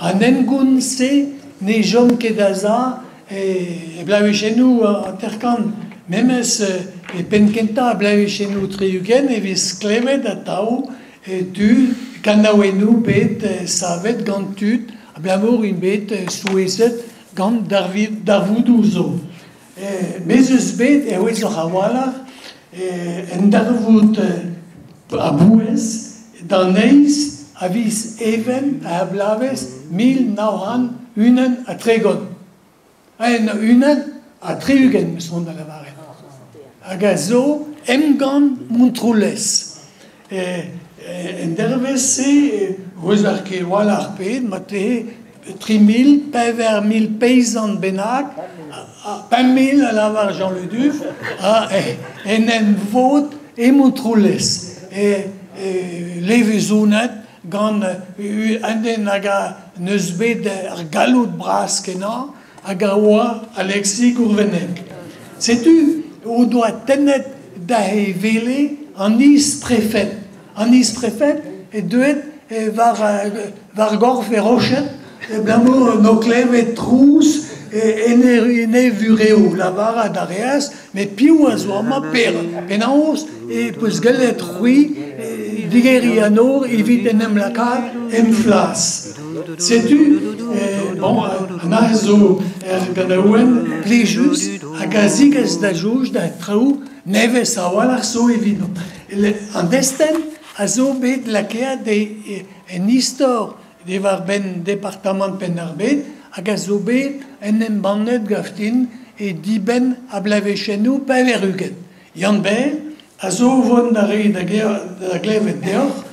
en engoun se, ne jom ket aza, e blawe chenou a terkan, memes e penkenta a blawe chenou triugen, e vis klevet a tao, e tu, kanaouenou bet savet gant tut, a blamour un bet souezet gant darvoudou zo. Bez eus bet, e oez oc'h a walar, en darvoud a bouez, d'an eiz, a vis even a blavez 1901 a tregon. Unan a treugen, me son da la varet. Hag a zo emgant montroulez. En dervez se, oez ar ket walar ped, ma te 3000, pever 1000 paysans bennak, 5000 a lavar Jean Le Duf, en vod e montroulez. Levezounet, gant den hag a neus bet ar galout bras kenan, hag a oa Alexis Gourvenec. Setu, o doa tennet da he vele an is trefet. An is trefet, e deuet var gorf e rochet, blamour no klevet trous, ene vureo lavar a dareaz, met piou a zo ama per. Penaos, e peus gallet rui, digeri anor, evit enem lakar, flas. Setu, bon, an a zo ganaouen plejus, hag a zigez da joj da traoù nevez a walar so evino. An desten, a zo bet lakea en istor de var ben departement pen ar bet, hag a zo bet en bannet gaftin e diben a blave chenou pa veruget. Yann ben, a zo von da re da glevet deoc'h,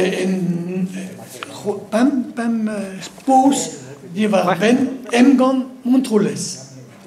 pam pos di var ben emgant montroulez.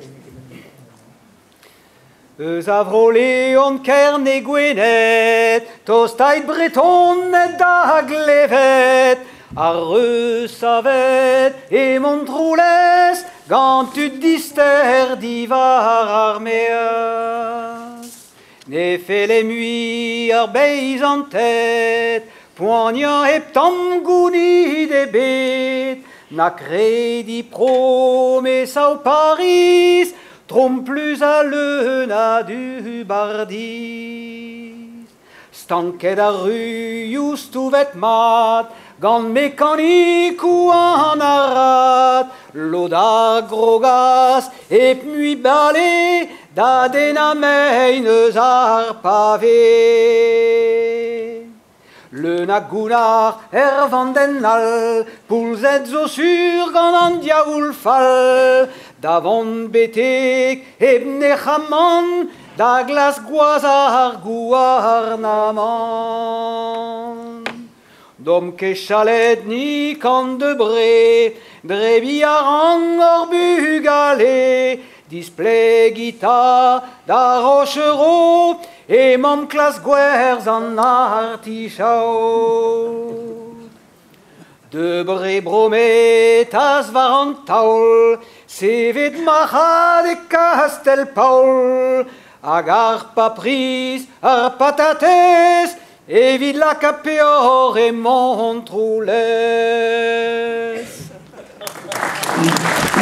Eus a vrole on kern e gwenet, tostaid bretonnet da glevet, ar reus avet e montroulez, gant ut dister divar ar meaz. Ne fele mui ar beiz an tet, poignant heptam gounid e bet, na kredi promes au Paris, trom plus a leuna du bardis. Stanket a ru justouvet mat, gant mekanik ou an arat, loda grogas e p'mui bale, da den ameineus ar pavé. Le nagounar vanden al, poulzet zo sur gant an diaoul fal, davant betek ebne chamant, da glas gwazar gouarnamant. Dom ke chalet ni kan de bre, drebi a rang or bugale, display guitar da rochero, e mam klas gwerz an artichaut. De bre bromet as var an taol, sevet macha de Castel Paul, hag ar papris, ar patates, evit la capeor e montroulez.